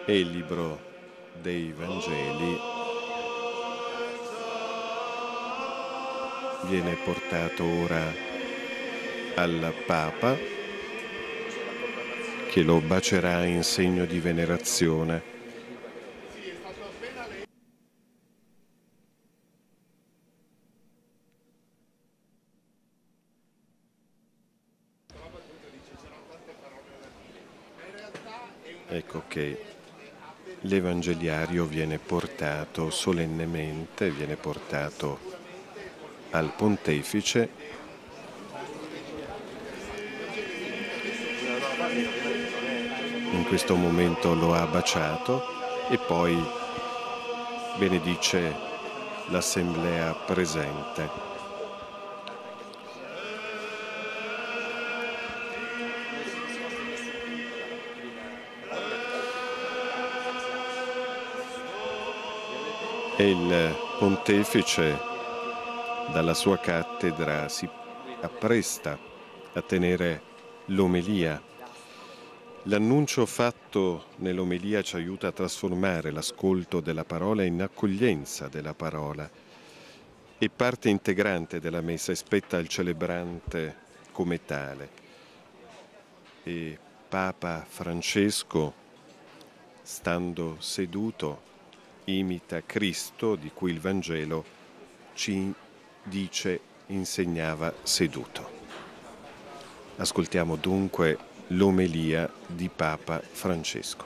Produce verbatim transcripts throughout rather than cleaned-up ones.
E il libro dei Vangeli viene portato ora al Papa, che lo bacerà in segno di venerazione. Ecco che l'Evangeliario viene portato solennemente, viene portato al Pontefice. In questo momento lo ha baciato e poi benedice l'assemblea presente. E il Pontefice, dalla sua cattedra, si appresta a tenere l'omelia. L'annuncio fatto nell'omelia ci aiuta a trasformare l'ascolto della parola in accoglienza della parola. È parte integrante della messa e spetta al celebrante come tale. E Papa Francesco, stando seduto, imita Cristo, di cui il Vangelo ci dice insegnava seduto. Ascoltiamo dunque l'omelia di Papa Francesco.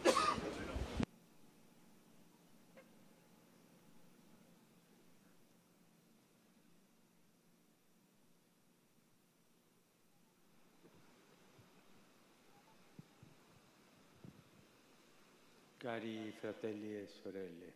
Cari fratelli e sorelle,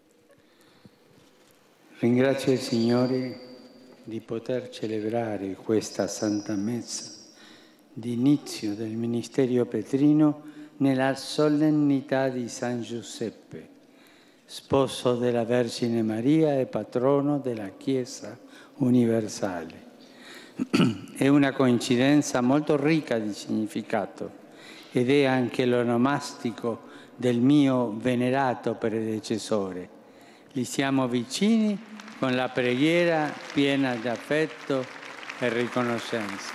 ringrazio il Signore di poter celebrare questa Santa Messa di inizio del Ministero Petrino nella solennità di San Giuseppe, sposo della Vergine Maria e patrono della Chiesa universale. È una coincidenza molto ricca di significato ed è anche l'onomastico del mio venerato predecessore. Gli siamo vicini con la preghiera piena di affetto e riconoscenza.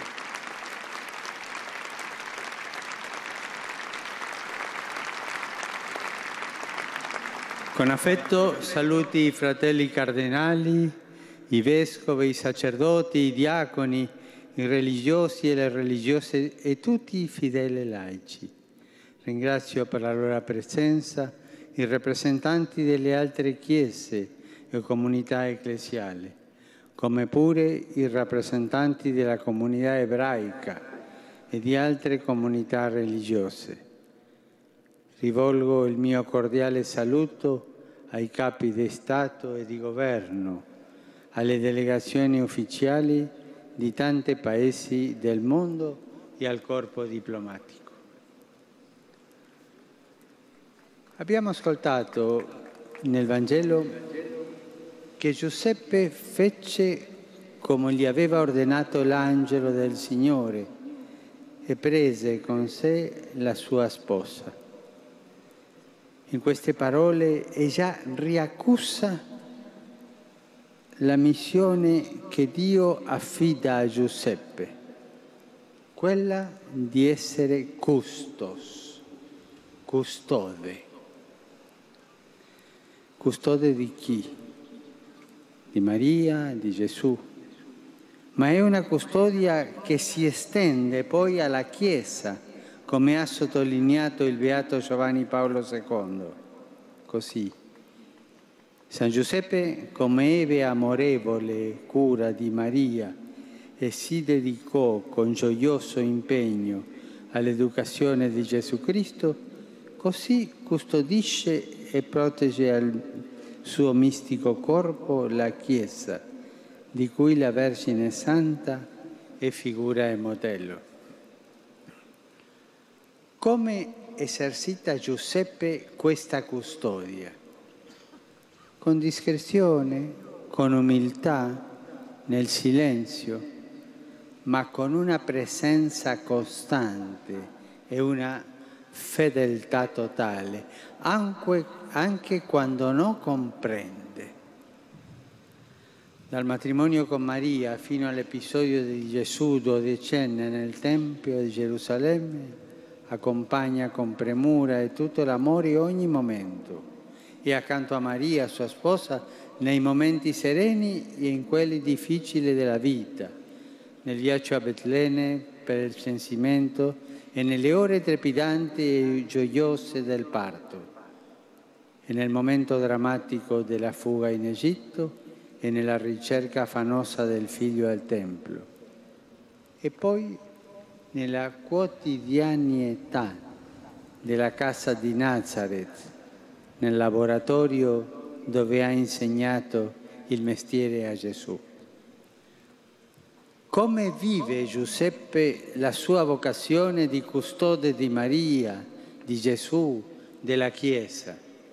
Con affetto saluti i fratelli cardinali, i vescovi, i sacerdoti, i diaconi, i religiosi e le religiose e tutti i fedeli laici. Ringrazio per la loro presenza i rappresentanti delle altre chiese e comunità ecclesiali, come pure i rappresentanti della comunità ebraica e di altre comunità religiose. Rivolgo il mio cordiale saluto ai capi di Stato e di Governo, alle delegazioni ufficiali di tanti paesi del mondo e al corpo diplomatico. Abbiamo ascoltato nel Vangelo che Giuseppe fece come gli aveva ordinato l'angelo del Signore e prese con sé la sua sposa. In queste parole ella riaccusa la missione che Dio affida a Giuseppe, quella di essere custos, custode. Custode di chi? Di Maria, di Gesù. Ma è una custodia che si estende poi alla Chiesa, come ha sottolineato il Beato Giovanni Paolo secondo. Così, San Giuseppe, come ebbe amorevole cura di Maria e si dedicò con gioioso impegno all'educazione di Gesù Cristo, così custodisce e protegge al suo mistico corpo la Chiesa, di cui la Vergine Santa è figura e modello. Come esercita Giuseppe questa custodia? Con discrezione, con umiltà, nel silenzio, ma con una presenza costante e una fedeltà totale, anche, anche quando non comprende. Dal matrimonio con Maria fino all'episodio di Gesù dodicenne nel Tempio di Gerusalemme, accompagna con premura e tutto l'amore ogni momento. E accanto a Maria, sua sposa, nei momenti sereni e in quelli difficili della vita, nel viaggio a Betlemme per il censimento e nelle ore trepidanti e gioiose del parto, e nel momento drammatico della fuga in Egitto e nella ricerca affannosa del figlio al Tempio. E poi nella quotidianità della casa di Nazareth, nel laboratorio dove ha insegnato il mestiere a Gesù. Come vive Giuseppe la sua vocazione di custode di Maria, di Gesù, della Chiesa?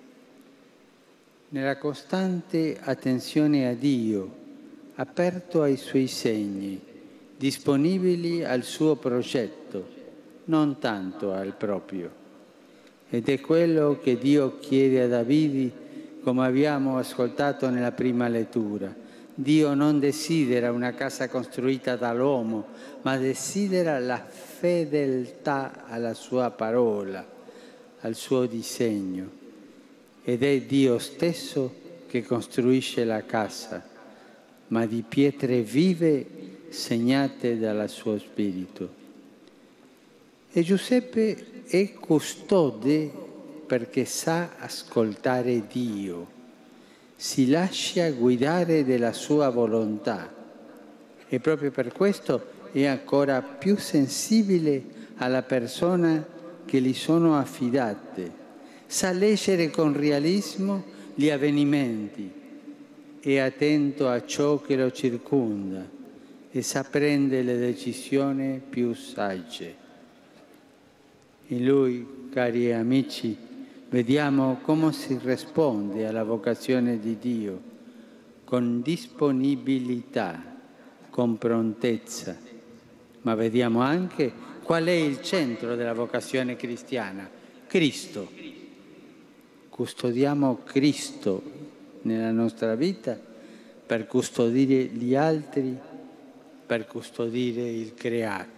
Nella costante attenzione a Dio, aperto ai suoi segni, disponibili al suo progetto, non tanto al proprio. Ed è quello che Dio chiede a Davide, come abbiamo ascoltato nella prima lettura. Dio non desidera una casa costruita dall'uomo, ma desidera la fedeltà alla sua parola, al suo disegno. Ed è Dio stesso che costruisce la casa, ma di pietre vive segnate dal suo spirito. E Giuseppe è custode perché sa ascoltare Dio, si lascia guidare dalla sua volontà e proprio per questo è ancora più sensibile alla persona che gli sono affidate, sa leggere con realismo gli avvenimenti, è attento a ciò che lo circonda e sa prendere le decisioni più sagge. In Lui, cari amici, vediamo come si risponde alla vocazione di Dio, con disponibilità, con prontezza, ma vediamo anche qual è il centro della vocazione cristiana: Cristo. Custodiamo Cristo nella nostra vita per custodire gli altri, per custodire il creato.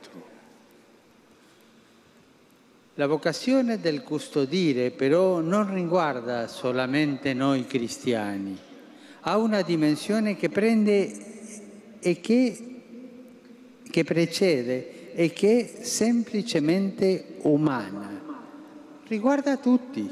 La vocazione del custodire però non riguarda solamente noi cristiani, ha una dimensione che prende e che, che precede e che è semplicemente umana, riguarda tutti.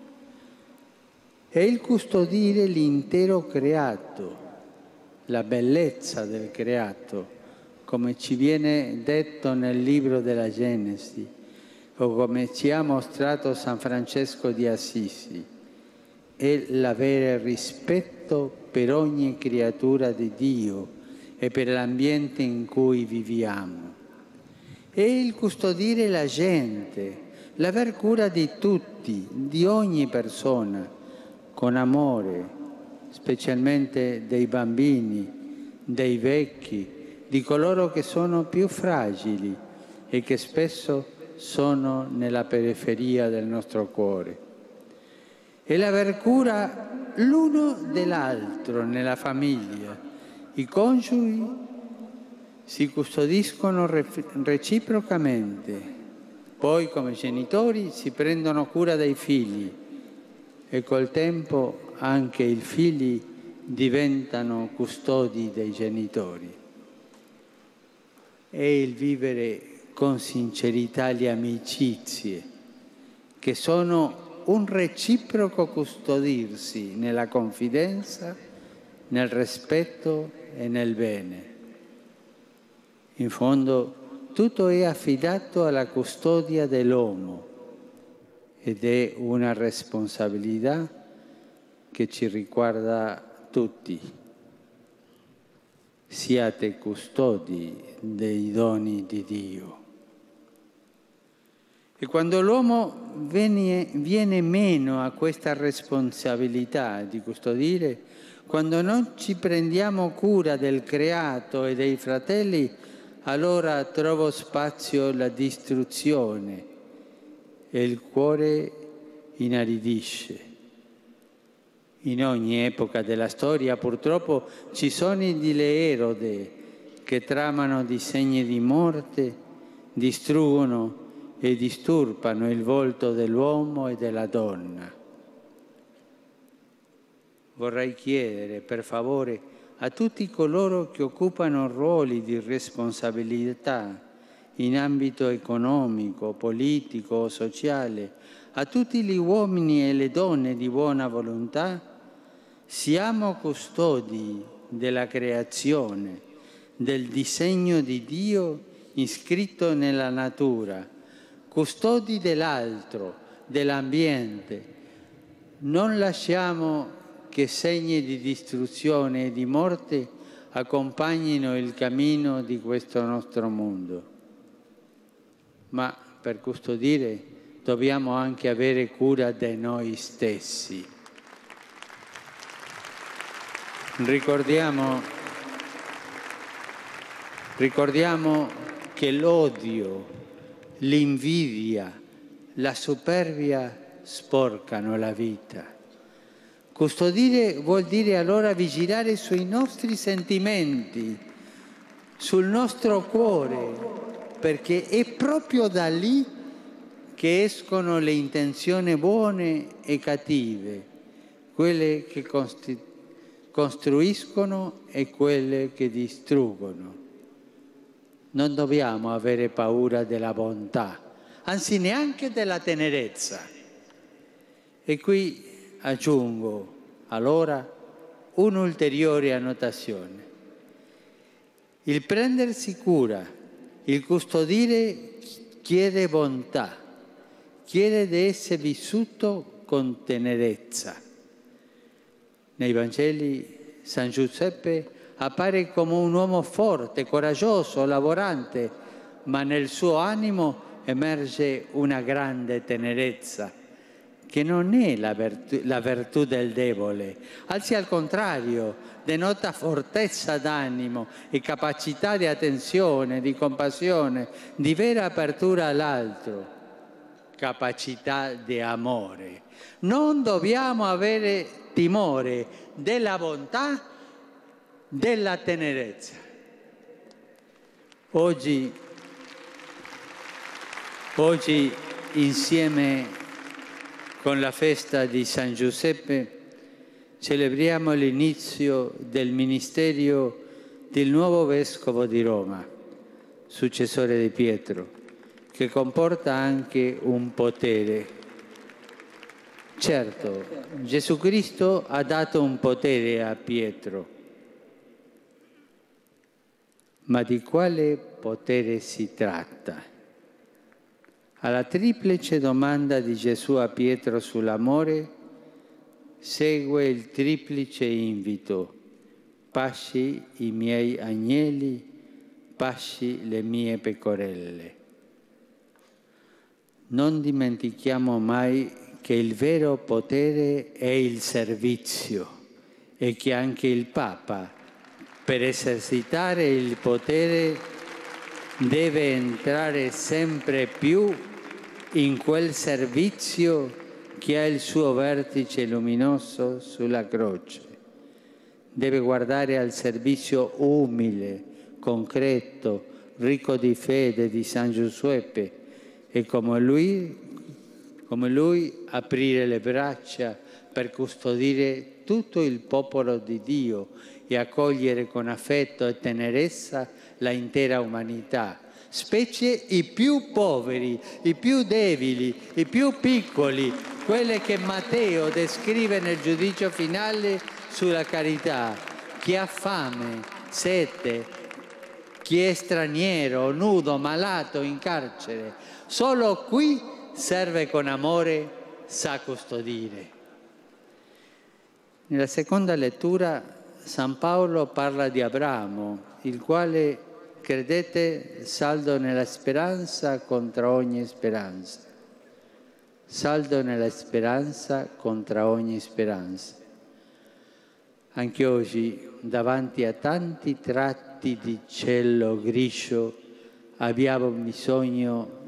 È il custodire l'intero creato, la bellezza del creato, come ci viene detto nel libro della Genesi, o come ci ha mostrato San Francesco di Assisi, è l'avere rispetto per ogni creatura di Dio e per l'ambiente in cui viviamo. È il custodire la gente, l'aver cura di tutti, di ogni persona, con amore, specialmente dei bambini, dei vecchi, di coloro che sono più fragili e che spesso sono nella periferia del nostro cuore. E l'aver cura l'uno dell'altro nella famiglia. I coniugi si custodiscono reciprocamente, poi come genitori si prendono cura dei figli e col tempo anche i figli diventano custodi dei genitori. È il vivere con sincerità le amicizie, che sono un reciproco custodirsi nella confidenza, nel rispetto e nel bene. In fondo, tutto è affidato alla custodia dell'uomo ed è una responsabilità che ci riguarda tutti. Siate custodi dei doni di Dio. E quando l'uomo viene, viene meno a questa responsabilità di custodire, quando non ci prendiamo cura del creato e dei fratelli, allora trovo spazio la distruzione e il cuore inaridisce. In ogni epoca della storia purtroppo ci sono delle erode che tramano disegni di morte, distruggono e disturbano il volto dell'uomo e della donna. Vorrei chiedere, per favore, a tutti coloro che occupano ruoli di responsabilità in ambito economico, politico o sociale, a tutti gli uomini e le donne di buona volontà, siamo custodi della creazione, del disegno di Dio iscritto nella natura, custodi dell'altro, dell'ambiente. Non lasciamo che segni di distruzione e di morte accompagnino il cammino di questo nostro mondo. Ma per custodire dobbiamo anche avere cura di noi stessi. Ricordiamo, ricordiamo che l'odio, l'invidia, la superbia sporcano la vita. Custodire vuol dire allora vigilare sui nostri sentimenti, sul nostro cuore, perché è proprio da lì che escono le intenzioni buone e cattive, quelle che costruiscono e quelle che distruggono. Non dobbiamo avere paura della bontà, anzi neanche della tenerezza. E qui aggiungo allora un'ulteriore annotazione. Il prendersi cura, il custodire chiede bontà, chiede di essere vissuto con tenerezza. Nei Vangeli San Giuseppe appare come un uomo forte, coraggioso, lavorante, ma nel suo animo emerge una grande tenerezza, che non è la virtù, la virtù del debole, anzi al contrario, denota fortezza d'animo e capacità di attenzione, di compassione, di vera apertura all'altro, capacità di amore. Non dobbiamo avere timore della bontà, della tenerezza. Oggi, oggi insieme con la festa di San Giuseppe celebriamo l'inizio del ministero del nuovo Vescovo di Roma, successore di Pietro, che comporta anche un potere. Certo, Gesù Cristo ha dato un potere a Pietro, ma di quale potere si tratta? Alla triplice domanda di Gesù a Pietro sull'amore segue il triplice invito: pasci i miei agnelli, pasci le mie pecorelle. Non dimentichiamo mai che il vero potere è il servizio e che anche il Papa, per esercitare il potere, deve entrare sempre più in quel servizio che ha il suo vertice luminoso sulla croce. Deve guardare al servizio umile, concreto, ricco di fede di San Giuseppe e come lui, come lui aprire le braccia per custodire tutto il popolo di Dio e accogliere con affetto e tenerezza la intera umanità, specie i più poveri, i più deboli, i più piccoli, quelle che Matteo descrive nel giudizio finale sulla carità. Chi ha fame, sete, chi è straniero, nudo, malato, in carcere. Solo qui serve con amore, sa custodire. Nella seconda lettura San Paolo parla di Abramo, il quale, credete, saldo nella speranza contro ogni speranza. Saldo nella speranza contro ogni speranza. Anche oggi, davanti a tanti tratti di cielo grigio, abbiamo bisogno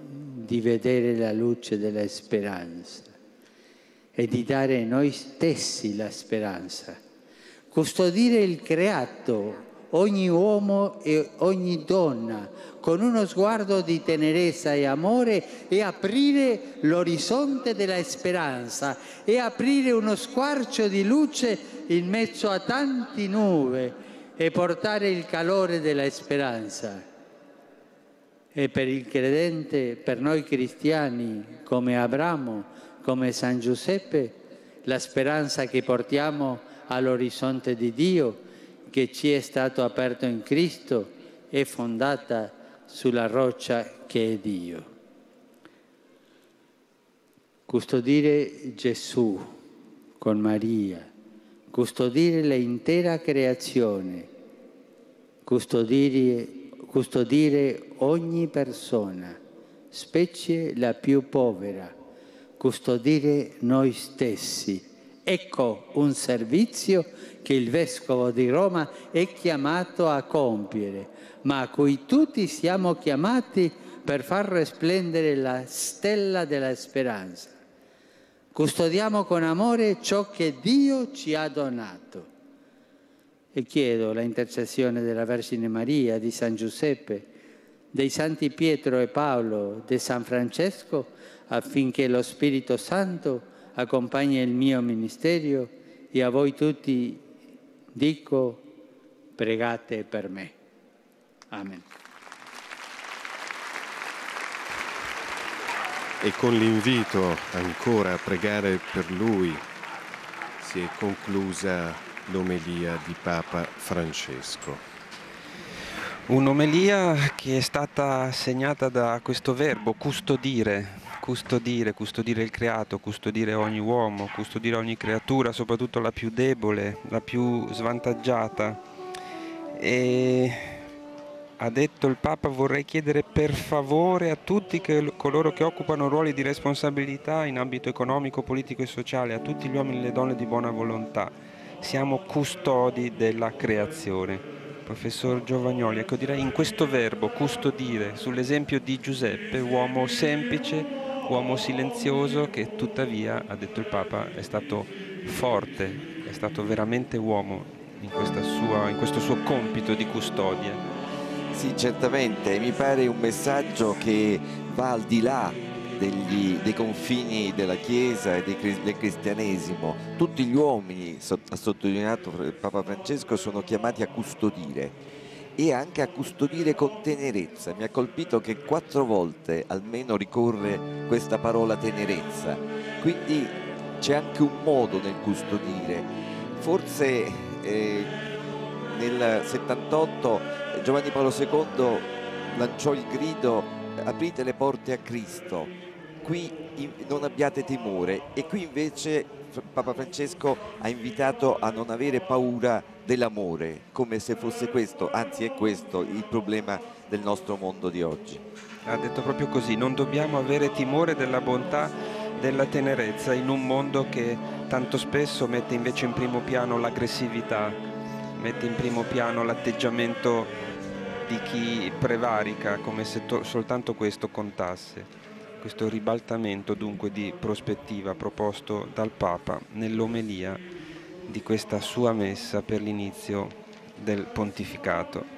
di vedere la luce della speranza e di dare a noi stessi la speranza. Custodire il creato, ogni uomo e ogni donna, con uno sguardo di tenerezza e amore, e aprire l'orizzonte della speranza e aprire uno squarcio di luce in mezzo a tante nuvole e portare il calore della speranza. E per il credente, per noi cristiani, come Abramo, come San Giuseppe, la speranza che portiamo all'orizzonte di Dio, che ci è stato aperto in Cristo, è fondata sulla roccia che è Dio. Custodire Gesù con Maria, custodire l'intera creazione, custodire, custodire ogni persona, specie la più povera, custodire noi stessi. Ecco un servizio che il Vescovo di Roma è chiamato a compiere, ma a cui tutti siamo chiamati per far risplendere la stella della speranza. Custodiamo con amore ciò che Dio ci ha donato. E chiedo la intercessione della Vergine Maria, di San Giuseppe, dei Santi Pietro e Paolo, di San Francesco, affinché lo Spirito Santo accompagni il mio ministero, e a voi tutti dico: pregate per me. Amen. E con l'invito ancora a pregare per lui si è conclusa l'omelia di Papa Francesco. Un'omelia che è stata segnata da questo verbo custodire, custodire, custodire il creato, custodire ogni uomo, custodire ogni creatura, soprattutto la più debole, la più svantaggiata. E ha detto il Papa: vorrei chiedere per favore a tutti che, coloro che occupano ruoli di responsabilità in ambito economico, politico e sociale, a tutti gli uomini e le donne di buona volontà, siamo custodi della creazione. Professor Giovagnoli, ecco, direi in questo verbo custodire, sull'esempio di Giuseppe, uomo semplice, uomo silenzioso, che tuttavia, ha detto il Papa, è stato forte, è stato veramente uomo in, questa sua, in questo suo compito di custodia. Sì, certamente, mi pare un messaggio che va al di là degli, dei confini della Chiesa e dei, del cristianesimo. Tutti gli uomini, ha sottolineato Papa Francesco, sono chiamati a custodire e anche a custodire con tenerezza. Mi ha colpito che quattro volte almeno ricorre questa parola tenerezza, quindi c'è anche un modo nel custodire. Forse eh, nel settantotto Giovanni Paolo secondo lanciò il grido: aprite le porte a Cristo, qui non abbiate timore, e qui invece Papa Francesco ha invitato a non avere paura dell'amore, come se fosse questo, anzi è questo il problema del nostro mondo di oggi. Ha detto proprio così: non dobbiamo avere timore della bontà, della tenerezza, in un mondo che tanto spesso mette invece in primo piano l'aggressività, mette in primo piano l'atteggiamento di chi prevarica, come se soltanto questo contasse. Questo ribaltamento dunque di prospettiva proposto dal Papa nell'omelia di questa sua messa per l'inizio del pontificato.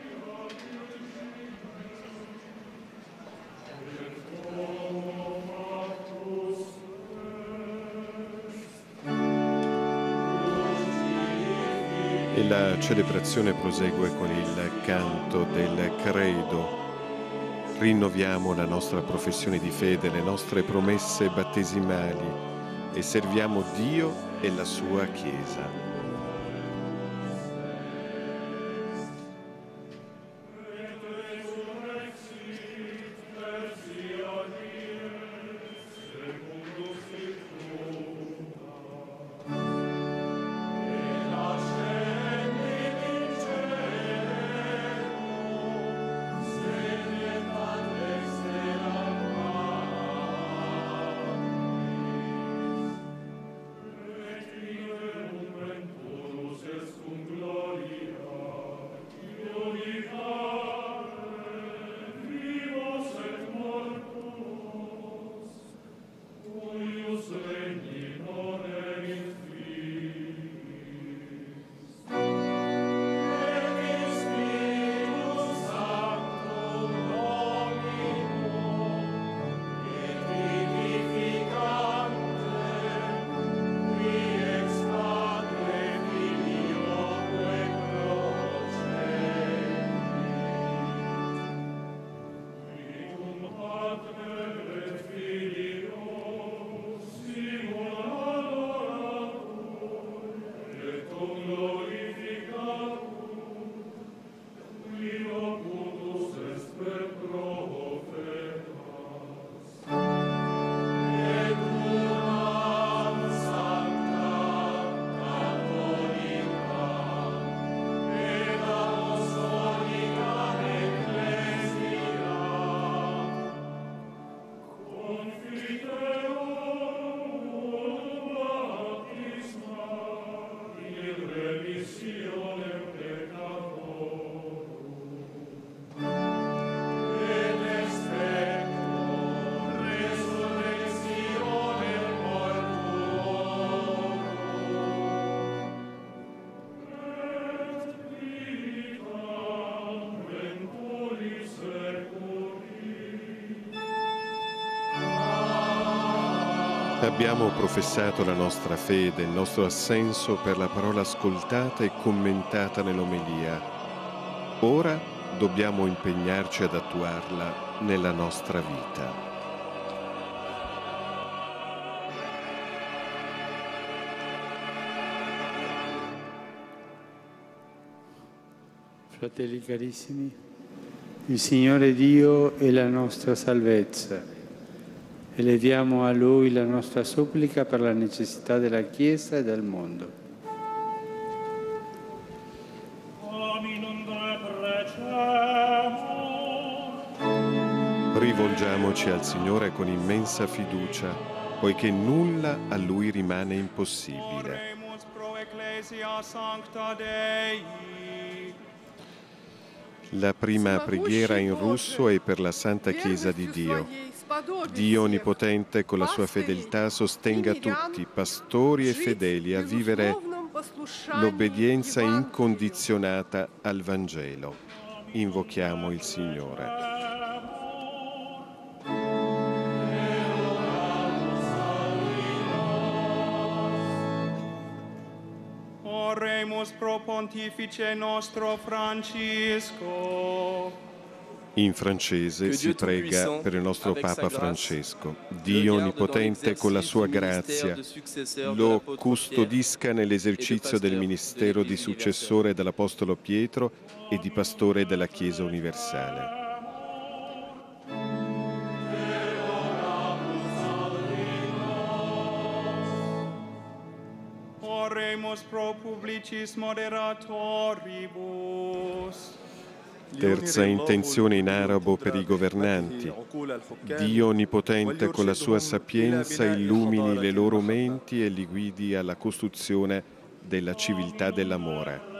E la celebrazione prosegue con il canto del credo. Rinnoviamo la nostra professione di fede, le nostre promesse battesimali e serviamo Dio e la sua Chiesa. Abbiamo professato la nostra fede, il nostro assenso per la parola ascoltata e commentata nell'omelia. Ora dobbiamo impegnarci ad attuarla nella nostra vita. Fratelli carissimi, il Signore Dio è la nostra salvezza. Eleviamo a Lui la nostra supplica per la necessità della Chiesa e del mondo. Rivolgiamoci al Signore con immensa fiducia, poiché nulla a Lui rimane impossibile. La prima preghiera in russo è per la Santa Chiesa di Dio. Dio Onnipotente, con la sua fedeltà, sostenga tutti, pastori e fedeli, a vivere l'obbedienza incondizionata al Vangelo. Invochiamo il Signore. Oremus pro Pontifice nostro Francisco. In francese si prega per il nostro Papa Francesco. Dio Onnipotente, con la sua grazia, lo custodisca nell'esercizio del ministero di successore dell'Apostolo Pietro e di pastore della Chiesa universale. Oremus pro publicis moderatoribus. Terza intenzione in arabo per i governanti. Dio Onnipotente, con la sua sapienza, illumini le loro menti e li guidi alla costruzione della civiltà dell'amore.